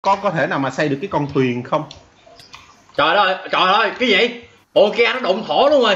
có thể nào mà xây được cái con thuyền không? Trời ơi, cái gì? Ồ kia nó đụng thổ luôn rồi.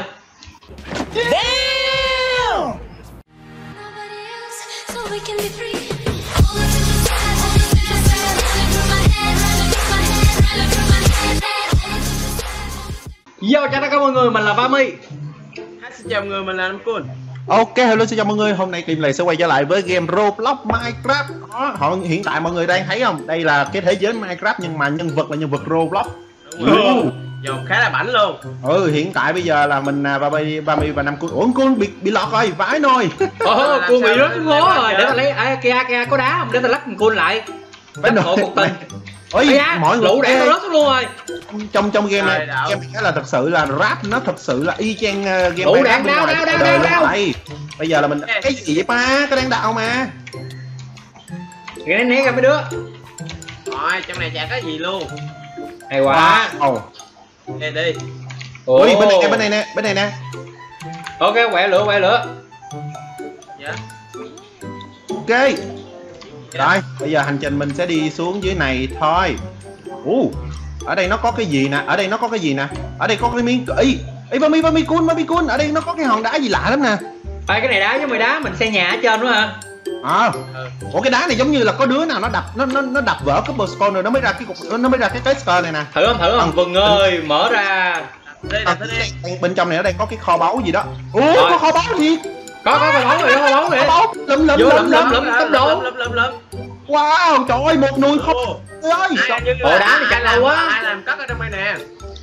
Yo, chào tất cả mọi người, mình là Vami. Xin chào mọi người, mình là Nam Cun. Ok, hello, xin chào mọi người. Hôm nay Kim Lầy sẽ quay trở lại với game Roblox Minecraft. Đó, hiện tại mọi người đang thấy không? Đây là cái thế giới Minecraft nhưng mà nhân vật là nhân vật Roblox. Dòng khá là bảnh luôn. Hiện tại bây giờ là mình Vami và Nam Cun. Ủa, Cun bị lọt rồi, vãi nồi. Cun bị rớt ngố rồi. Để ta lấy kia có đá không? Để ta lắc Cun lại. Bắt hộ cuộc tình. Ôi, mọi người lũ đẻ nó rớt luôn rồi. Trong game này là thật sự là rap, nó thật sự là y chang game lũ đạn đau. Bây giờ là mình cái gì vậy ba, cái đang đau mà. Cái né ra mấy đứa. Rồi, trong này chả có gì luôn. Hay quá. Đi. Ui, bên này nè. Ok, quẹ lửa. Dạ. Ok. Rồi, bây giờ hành trình mình sẽ đi xuống dưới này thôi. Ở đây nó có cái gì nè, ở đây có cái miếng Ê, Vami Cun, ở đây nó có cái hòn đá gì lạ lắm nè. Cái này đá giống như đá mình xây nhà ở trên nữa hả? Ủa cái đá này giống như là có đứa nào nó đập vỡ cái cobblestone rồi nó mới ra cái texture này nè. Thử không? Vừng ơi, mở ra. Bên trong này nó đang có cái kho báu gì đó. Có kho báu gì? Có kho báu rồi. Lụm. Lụm. Wow, trời ơi, một nồi kho ơi. Ồ, đá này chặt lâu quá. Ai làm cất ở trong đây nè.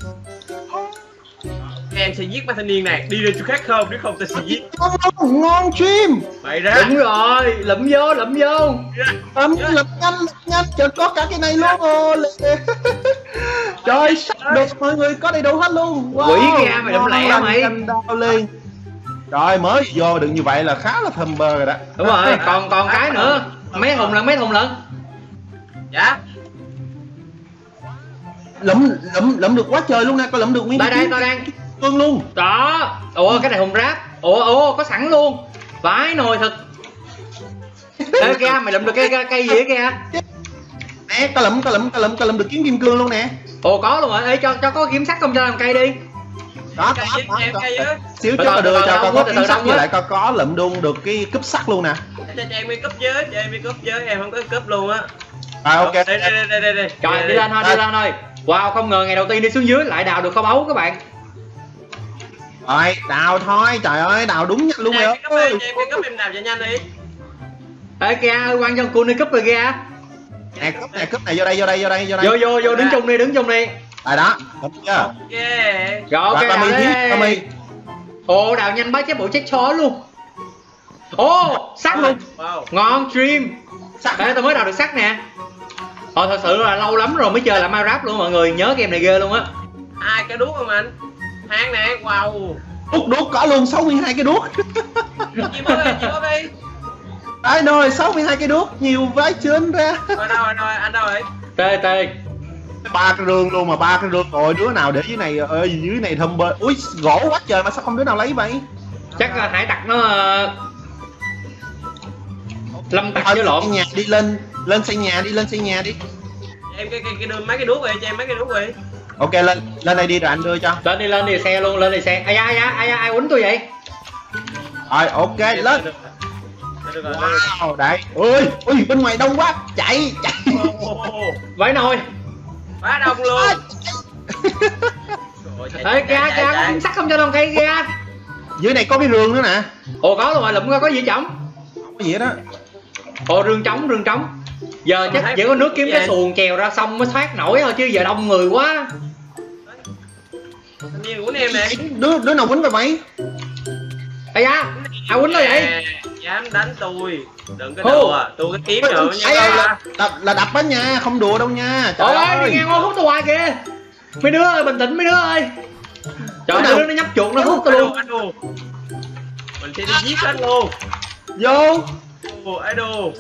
Em sẽ giết ma thanh niên này, đi lên chỗ khác không, nếu không ta sẽ giết. Ngon chim. Vậy ra. Đúng rồi, lụm vô. Lụm nhanh, chờ có cả cái này luôn. Trời, sắp được mọi người, có đầy đủ hết luôn. Quỷ kìa, mày đụng lẹ mày. Lên. Rồi mới vô được như vậy là khá là thơm bơ rồi đó. Đúng rồi, còn cái nữa. Mấy thùng lận. Dạ. Lụm được quá trời luôn nè, có lụm được miếng. Đây tao đang cương luôn. Đó. Ủa cái này thùng ráp. Ủa có sẵn luôn. Vãi nồi thật. Ê kìa, mày lụm được cây gì vậy kìa? Nè, tao lụm được kiếm kim cương luôn nè. Ồ có luôn rồi. Ê cho có kiếm sắt không, cho làm cây đi. Đó. Xíu cho tao đưa cho có kiếm sắt với lại có lụm luôn được cái cúp sắt luôn nè. Cho em đi cúp với, em không có cúp luôn á. Ok. Đây. Trời, đi lên thôi. Wow, không ngờ ngày đầu tiên đi xuống dưới lại đào được kho báu các bạn. Rồi, đào thôi, trời ơi, đào đúng nhanh luôn rồi ơi. Em cúp em đào cho nhanh đi. Ê kìa, quan chân Cun đi cúp rồi kìa. Nè, cúp này vô đây. Vô đứng chung đi. Tại đó, đúng chưa? Ok. Rồi ok, đào đi. Ồ, đào nhanh bá, chết bộ chết chó luôn. Ồ, sắt luôn. Ngon stream. Đây tao mới đào được sắt nè. Thật sự là lâu lắm rồi mới chơi lại Minecraft luôn mọi người, nhớ game này ghê luôn á. Hai cái đuốc không anh? Hang nè, wow. Đuốc có luôn 62 cái đuốc. Chị bớt đi. Ai rồi, 62 cái đuốc, nhiều vãi trên ra. Rồi đâu rồi, anh đâu rồi? Tê. 3 cái rương luôn mà, 3 cái rương rồi, đứa nào để dưới này dưới này thơm bơ. Ui, gỗ quá trời mà sao không đứa nào lấy vậy? Chắc là hải tặc nó lâm tặc với lộn. Nhà đi lên xây nhà đi. Em cái đưa mấy cái đuốc về cho em mấy cái đuốc về. Ok, lên đây đi rồi anh đưa cho. Lên đi xe luôn, lên đi xe. Ai quýnh tôi vậy? Rồi ok, lên. Wow, đấy. Ui, bên ngoài đông quá, chạy. Vãi nồi. Quá đông luôn. Ê kìa, có kiếm sắt không cho đồng cây kìa. Dưới này có cái rương nữa nè. Ồ có luôn rồi, lụm có gì trống? Không có gì đó. Ồ rương trống. Giờ chắc chỉ có nước kiếm cái xuồng chèo ra sông mới thoát nổi thôi chứ giờ đông người quá. Nhiều của em nè. Đứa nào quýnh vậy? Ây da, ai quýnh tôi vậy? Dám đánh tôi. Đừng có đùa, tôi cái kiếm rồi nha. Là đập á nha, không đùa đâu nha. Trời ơi, đi ngang qua hút tôi hoài kìa. Mấy đứa ơi, bình tĩnh mấy đứa ơi. Trời ơi, nó nhấp chuột nó hút tôi luôn. Mình sẽ đi giết hết luôn. Vô. Idol.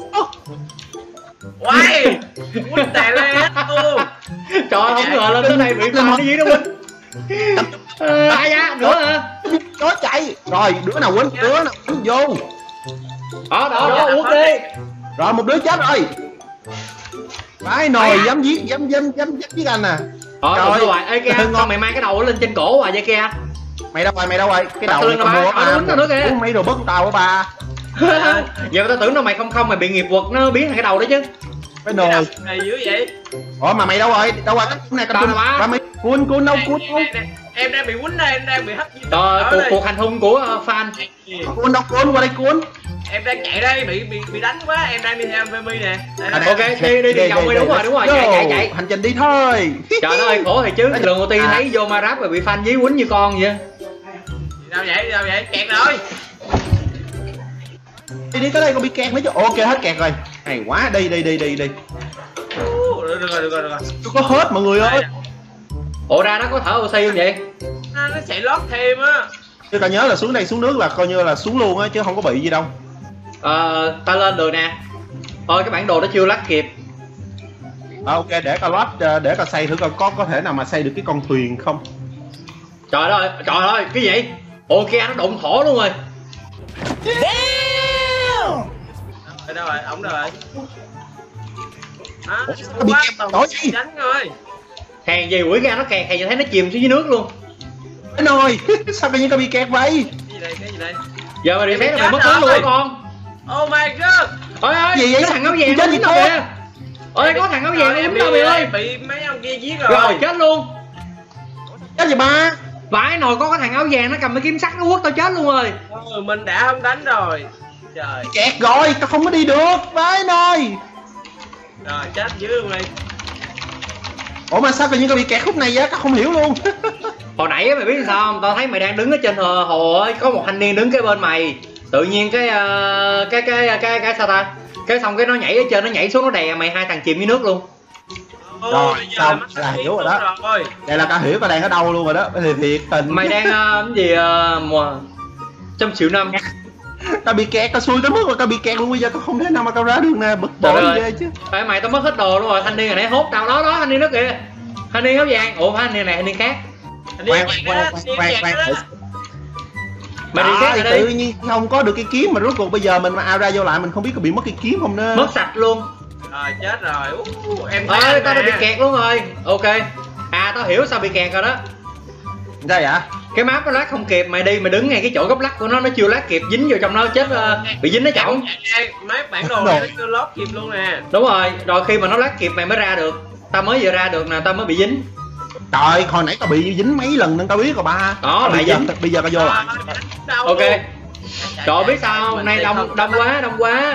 Quay. Quýnh tè lên hết luôn. Trời ơi, không ngờ lên tới đây bị phạt cái gì đâu Quýnh. Ai da, nữa hả? Chó chạy. Rồi, đứa nào quýnh vô. Đó, uống đi. Rồi, một đứa chết rồi. Vãi nồi dám giết anh à. Đúng rồi. Ê kia, sao mày mang cái đầu lên trên cổ à vậy kia? Mày đâu rồi? Cái đầu này tao mua ba. Mấy đồ bất tao của ba. Giờ tao tưởng đâu mày không mày bị nghiệp quật nó biến thành cái đầu đó chứ. Cái nồi này dưới vậy. Ủa mà mày đâu rồi? Cái này con ba mày cuốn đâu. Em đang bị quýnh đây, em đang bị hất. Cuộc hành hung của fan. Cuốn qua đây cuốn. Em đang chạy đây, bị đánh quá, em đang đi theo Vemi nè. Ok, đi vòng đi, đúng rồi, chạy. Hành trình đi thôi. Trời ơi, khổ thì chứ, lần đầu tiên thấy vô ma rap rồi bị fan dí quýnh như con vậy. Đâu vậy, kẹt rồi. Đi tới đây con bị kẹt nữa chứ. Ok hết kẹt rồi. Hay quá, đi. Được rồi. Tôi có hết mọi người ơi. Ủa ra nó có thở oxy không vậy? Nó sẽ lót thêm á. Chứ ta nhớ là xuống đây xuống nước là coi như là xuống luôn á chứ không có bị gì đâu. Ta lên được nè. Thôi cái bản đồ nó chưa lát kịp. Ok để tao xây thử coi có thể nào mà xây được cái con thuyền không. Trời ơi, cái gì? Ok nó đụng thổ luôn rồi. Đâu rồi, ổng đâu rồi. Nó bị kẹp nổi gì? Đánh rồi. Hèn gì quỷ ra nó kẹt, hèn gì thấy nó chìm xuống dưới nước luôn. Cái nồi, sao tự nhiên tao bị kẹt vậy? Cái gì đây? Giờ mày reset là mày mất tướng luôn á con. Oh my god. Ôi gì vậy? Cái thằng áo vàng nó dính tao kìa. Ôi có thằng áo vàng nó dính tao mày ơi. Bị mấy ông kia giết rồi. Rồi chết luôn. Chết gì ba? Vãi nồi có cái thằng áo vàng nó cầm cái kiếm sắt nó quất tao chết luôn rồi. Mình đã không đánh rồi. Trời. Kẹt rồi, tao không có đi được. Vãi nồi. Rồi chết dưới luôn đi. Ủa mà sao tự nhiên tao bị kẹt khúc này vậy? Tao không hiểu luôn. Hồi nãy mày biết sao không? Tao thấy mày đang đứng ở trên hồ ấy, có một thanh niên đứng kế bên mày. Tự nhiên cái sao ta? Cái xong cái nó nhảy ở trên, nó nhảy xuống nó đè mày, hai thằng chìm dưới nước luôn. Rồi xong là hiểu rồi đó. Đây là tao hiểu tao đang ở đâu luôn rồi đó. Thì thiệt tình. Mày đang cái gì 100 triệu năm. Tao bị kẹt, tao xui tới mức mà tao bị kẹt luôn, bây giờ tao không thể nào mà tao ra được nè, bực bội ghê chứ. Ê mày tao mất hết đồ luôn rồi, thanh niên này nãy hốt tao đó, thanh niên đó kìa. Thanh niên áo vàng, ủa phải thanh niên này, thanh niên khác. Khoan. Mày reset rồi tự đi. nhiên không có được cái kiếm mà rốt cuộc bây giờ mình mà out ra vô lại mình không biết có bị mất cái kiếm không nữa. Mất sạch luôn. Rồi chết rồi. Em thấy tao đã bị kẹt luôn rồi. Ok. Tao hiểu sao bị kẹt rồi đó. Sao vậy? Cái map nó lát không kịp, mày đi mày đứng ngay cái chỗ góc lắc của nó chưa lát kịp, dính vô trong nó chết, bị dính nó chỏng. Mấy bản đồ này nó chưa lót kịp luôn nè. Đúng rồi khi mà nó lát kịp mày mới ra được. Tao mới vừa ra được nè, tao mới bị dính. Trời, hồi nãy tao bị dính mấy lần nên tao biết rồi ba. Đó lại dính. Bây giờ tao vô lại. Ok. Trời biết sao không? Hôm nay đông quá.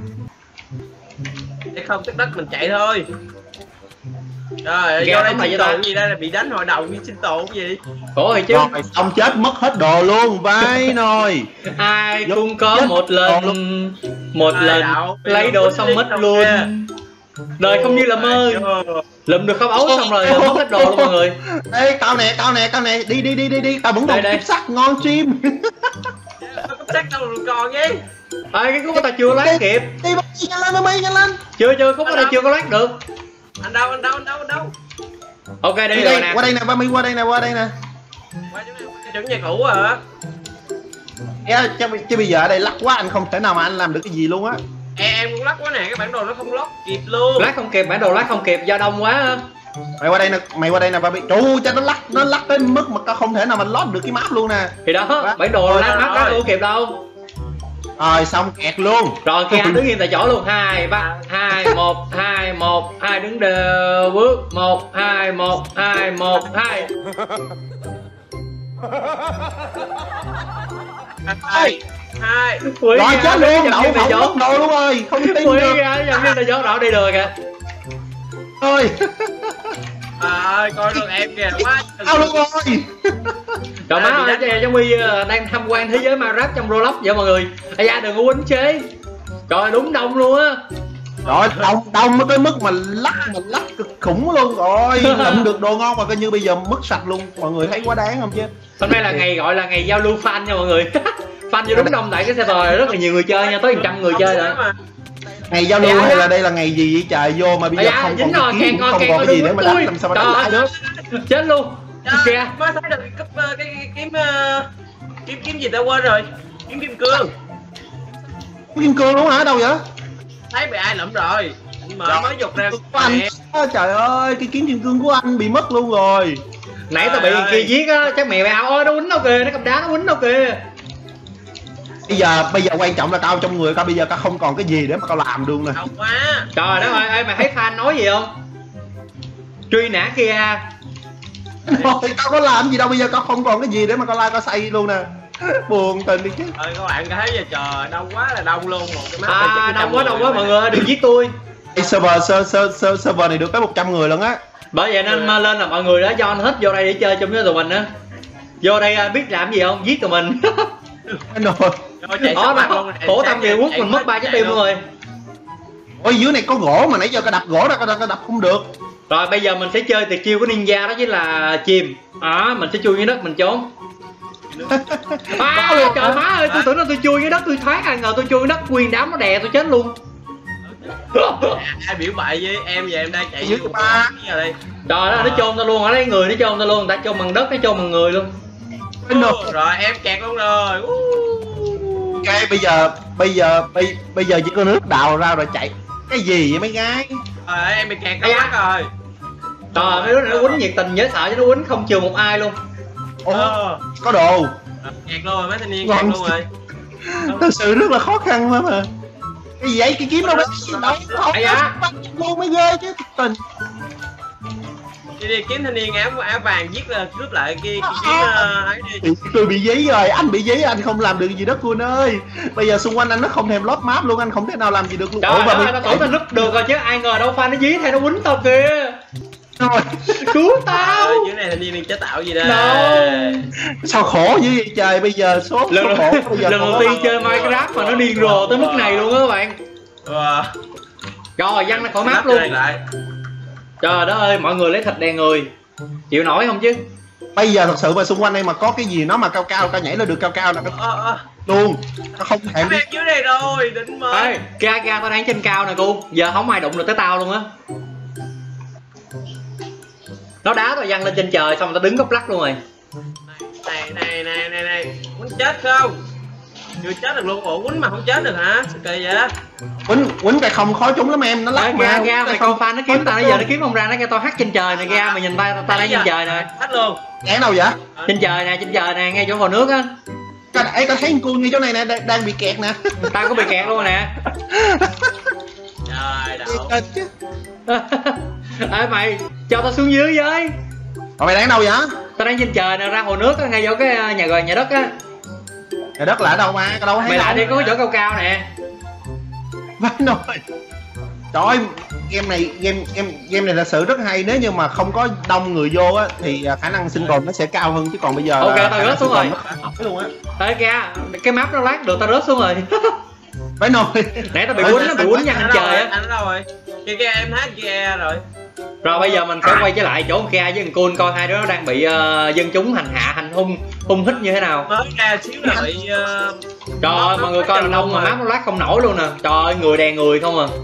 Để không tức đất mình chạy thôi. Rồi, vô đây sinh tồn gì đây, là bị đánh hồi đầu như sinh tồn cái gì? Khổ rồi chứ. Rồi xong chết mất hết đồ luôn, vai nồi. Ai cũng có một lần lấy đồ xong mất luôn. Đời không như là mơ. Lụm được khóc ấu xong rồi mất hết đồ luôn mọi người. Ê tao nè, đi, tao vẫn còn cúp sắt ngon chim. Cúp sắt đâu rồi còn vậy? Cái khúc của tao chưa lát kịp. Đi nhanh lên. Chưa khúc của tao chưa có lát được. Anh đâu? Ok đi rồi nè. Qua đây nè, ba mi qua đây nè. Qua chỗ nhà cũ hả? Chứ bây giờ ở đây lắc quá anh không thể nào mà anh làm được cái gì luôn á. Em cũng lắc quá nè, cái bản đồ nó không lót kịp luôn. Lát không kịp, bản đồ lát không kịp do đông quá. Mày qua đây nè ba mi. Tru cho nó lắc tới mức mà tao không thể nào mà lót được cái map luôn nè. Thì đó, bản đồ lát map lát không kịp đâu. Rồi xong kẹt luôn. Rồi khi anh đứng yên tại chỗ luôn. 2 3 2 1 2 1 2 đứng đều bước 1 2 1 2 1 2. Hai. Rồi chết luôn, đậu đồ luôn rồi, không tin được. Dòng như là gió đỏ đi đường kìa. Ơi. Coi được em kìa, quá. Tao luôn rồi. Trời má ơi, giống như đang tham quan thế giới ma rap trong Roblox vậy mọi người. Da đừng có quýnh chế. Trời đúng đông luôn á. Rồi đông tới mức mà lắc cực khủng luôn rồi. Lụm được đồ ngon mà coi như bây giờ mất sạch luôn. Mọi người thấy quá đáng không chứ? Hôm nay là ngày gọi là ngày giao lưu fan nha mọi người. Fan vô đúng đông tại cái server rất là nhiều người chơi nha, tới 100 người chơi rồi. Ngày giao lưu hay là đây là ngày gì vậy trời, vô mà bây giờ không còn cái kiếm, không còn cái gì để mà đánh, làm sao mà đánh lại được. Chết luôn. Kìa. Mới thấy được cái kiếm gì tao quên rồi. Kiếm kim cương. Kim cương đúng hả? Đâu vậy? Thấy bị ai lụm rồi. Mà mới dục ra của anh. Trời ơi, cái kiếm kim cương của anh bị mất luôn rồi. Nãy tao bị kia giết á, chắc mẹ mày ơi, nó quýnh đâu kìa, nó cầm đá nó quýnh đâu kìa. Bây giờ quan trọng là cao trong người cao, bây giờ cao không còn cái gì để mà cao làm luôn nè. Không quá. Trời đất ơi, mày thấy fan nói gì không? Truy nã kia. Thôi cao có làm gì đâu, bây giờ cao không còn cái gì để mà cao like cao xây luôn nè. Buồn tình đi chứ. Các bạn thấy giờ trời đông quá là đông luôn, một cái map đông quá mọi người ơi, đừng giết tôi. Server này được tới 100 người luôn á. Bởi vậy nên lên là mọi người đã cho nó thích vô đây để chơi chung với tụi mình á. Vô đây biết làm gì không? Giết tụi mình. Khổ tâm về quốc mình mất 3 trái tim luôn rồi. Ôi dưới này có gỗ mà nãy giờ cái đập gỗ ra cái đập không được. Rồi bây giờ mình sẽ chơi tuyệt chiêu của ninja đó chính là chìm. Mình sẽ chui dưới đất mình trốn. Trời má ơi, tôi tưởng là tôi chui dưới đất tôi thoát, ai ngờ tôi chui dưới đất nguyên đám nó đè tôi chết luôn. Ai biểu bậy với em giờ em đang chạy dưới ba. Trời ơi, nó chôn tao luôn, ở đây người nó chôn tao luôn, người ta chôn bằng đất, nó chôn bằng người luôn. Rồi em kẹt luôn rồi. Ok, bây giờ chỉ có nước đào ra rồi chạy. Cái gì vậy mấy gái? Em bị kẹt quá rồi. Trời, mấy đứa này nó quýnh nhiệt tình dễ sợ chứ nó quýnh không chừa một ai luôn. Có đồ. Kẹt luôn rồi, mấy thanh niên kẹt luôn rồi. Thật sự rất là khó khăn mà. Cái gì vậy? Cái kiếm đâu đó đâu không luôn mới ghê chứ tình. Đi kiếm thanh niên áo vàng giết là cướp lại cái kiếm ấy đi. Tôi bị dí rồi, anh bị dí, anh không làm được gì đó Quân ơi. Bây giờ xung quanh anh nó không thèm lót map luôn, anh không thể nào làm gì được luôn. Trời ơi, tao tưởng tao núp được rồi chứ ai ngờ đâu fan nó dí theo nó quýnh tao kìa. Rồi. Cứu tao. Dưới này thanh niên chế tạo gì đây? Sao khổ dữ vậy trời, bây giờ số khổ bây giờ lần đầu tiên chơi Minecraft mà nó điên rồ tới mức này luôn á các bạn. Rồi văng ra khỏi map luôn. Trời đất ơi, mọi người lấy thịt đè người. Chịu nổi không chứ? Bây giờ thật sự mà xung quanh đây mà có cái gì nó mà cao cao nhảy lên được cao là luôn. Nó không thèm đi. Dưới đây rồi, đỉnh mới. Ê, ra tao đang trên cao nè cô. Giờ không ai đụng được tới tao luôn á. Nó đá tao văng lên trên trời xong tao đứng góc lắc luôn rồi. Này, muốn chết không? Chưa chết được luôn, ủa quýnh mà không chết được hả? Sao kỳ vậy? Quýnh cái không khó trúng lắm em, nó lắc mà. Ra mày con fan nó kiếm tao, bây giờ nó kiếm không ra, nó kêu tao hắt trên trời này, ra mày nhìn tao đang trên trời nè. Hắt luôn. Cái đâu vậy? Trên trời nè, ngay chỗ hồ nước á. Ê, tao thấy con cua ngay chỗ này nè, đang bị kẹt nè. Tao cũng bị kẹt luôn nè. Trời đậu. Ê mày, cho tao xuống dưới với. Mày đang đâu vậy? Tao đang trên trời nè, ra hồ nước á, ngay chỗ cái nhà đất á. Nhà đất là ở đâu mà, đâu thấy. Mày lại đi, có cái chỗ cao cao nè. Vãi nồi. Trời ơi, game này là sự rất hay, nếu như mà không có đông người vô á thì khả năng sinh tồn nó sẽ cao hơn, chứ còn bây giờ ok tao rớt xuống rồi luôn á. Ê kìa, cái map nó lát được tao rớt xuống rồi. Vãi nồi. Nãy tao bị quýnh nhanh trên trời á. Anh đâu rồi? Kia em hát kia rồi. Rồi bây giờ mình sẽ quay trở lại chỗ con Kia với thằng Cun coi hai đứa nó đang bị dân chúng hành hạ, hành hung hít như thế nào. Mới ra xíu là bị trời ơi, mọi người coi là đông mà map nó lát không nổi luôn nè. Trời ơi, người đè người không à.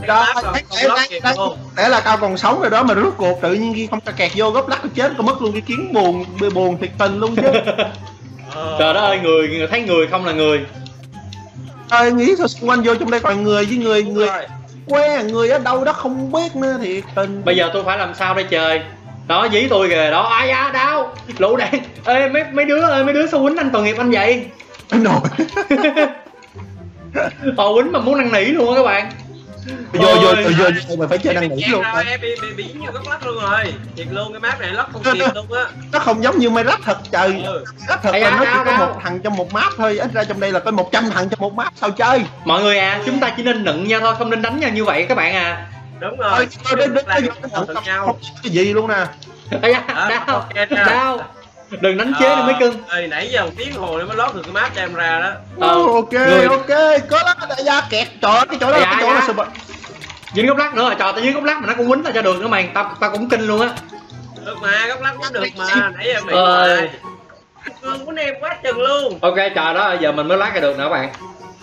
Để là cao còn sống rồi đó mà rốt cuộc tự nhiên khi không ta kẹt vô góc lắc chết, có mất luôn cái kiến buồn thiệt tình luôn chứ. Trời đất ơi, người thấy người không là người. Ơi nghĩ sao xung quanh vô trong đây còn người với người que, người ở đâu đó không biết nữa thiệt tình. Bây giờ tôi phải làm sao đây trời. Đó dí tôi kìa, đó ai da đau lũ đạn. Ê mấy đứa ơi, mấy đứa sao quýnh anh tội nghiệp anh vậy? Nổi. Quýnh mà muốn năn nỉ luôn á các bạn. Vô mày phải chơi năn nỉ luôn. Em bị nhiều góc lắc luôn rồi. Thiệt luôn, cái map này lắc không kịp luôn á. Nó không giống như Minecraft thật trời. Minecraft thật là nó chỉ có một thằng trong một map thôi, ít ra trong đây là có 100 thằng trong một map, sao chơi? Mọi người à, chúng ta chỉ nên nựng nhau thôi, không nên đánh nhau như vậy các bạn à. Đúng rồi. Không cái gì luôn nè. Đau. Đừng đánh chế nữa mấy cưng. Nãy giờ 1 tiếng hồ mới lót được cái map cho em ra đó. Ok, có lắm đại gia kẹt. Trời ơi, cái chỗ đó là cái chỗ là super. Dính góc lắc nữa rồi, trời tao dính góc lắc mà nó cũng quýnh tao cho được nữa mày, tao cũng kinh luôn á. Được mà, góc lắc cũng được mà, nãy giờ mày lại. Cương của em quá chừng luôn. Ok, trời đó, giờ mình mới lát ra được nữa các bạn.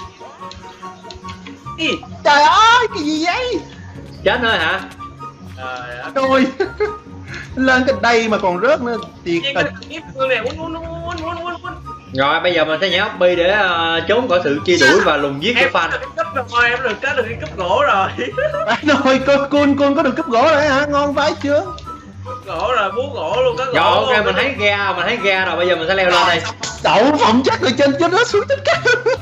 Trời ơi, cái gì vậy? Chết nữa hả? Trời lên cái đây mà còn rớt nữa. Tiệt tình. Rồi bây giờ mình sẽ nhớ Obi để trốn khỏi sự truy đuổi và lùng giết của fan. Em cúp rồi, em được cái cúp gỗ rồi. Rồi cun có được cúp gỗ rồi hả? Ngon vãi chưa? Gỗ rồi, búa gỗ luôn, có gỗ. Rồi ok, mình thấy ga rồi, bây giờ mình sẽ leo lên đây. Đậu phòng chắc rồi trên nó xuống tất cả.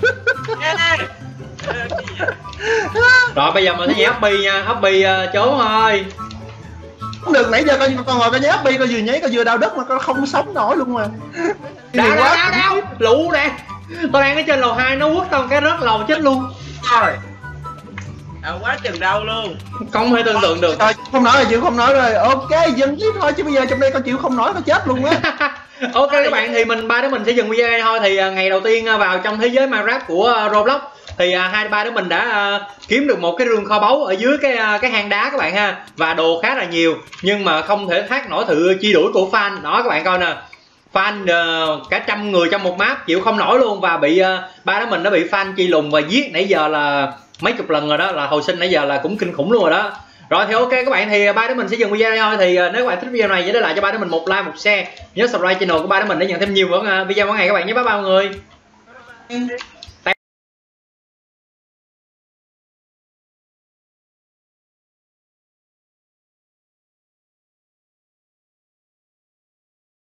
Rồi bây giờ mình sẽ nhớ Obi nha, Obi trốn thôi. Không được, nãy giờ con ngồi coi nhớ Obi coi vừa nháy coi vừa đau đất mà con không sống nổi luôn mà. Đau lũ nè. Tôi đang ở trên lầu 2 nó quất tao cái rớt lầu chết luôn. Rồi. Quá chừng đau luôn. Không thể tưởng tượng được. Thôi không nói rồi, chịu không nói rồi. Ok, dừng tiếp thôi chứ bây giờ trong đây con chịu không nói con chết luôn á. Ok các bạn, thì ba đứa mình sẽ dừng video đây thôi. Thì ngày đầu tiên vào trong thế giới Minecraft của Roblox thì ba đứa mình đã kiếm được một cái rương kho báu ở dưới cái hang đá các bạn ha, và đồ khá là nhiều, nhưng mà không thể thoát nổi sự truy đuổi của fan. Đó các bạn coi nè, fan cả 100 người trong một map chịu không nổi luôn, và bị ba đứa mình đã bị fan truy lùng và giết nãy giờ là mấy chục lần rồi đó, là hồi sinh nãy giờ là cũng kinh khủng luôn rồi đó. Rồi thì ok các bạn, thì ba đứa mình sẽ dừng video đây thôi. Thì nếu các bạn thích video này nhớ để lại cho ba đứa mình một like, một share, nhớ subscribe channel của ba đứa mình để nhận thêm nhiều video mỗi ngày các bạn nhé. Bye bye mọi người.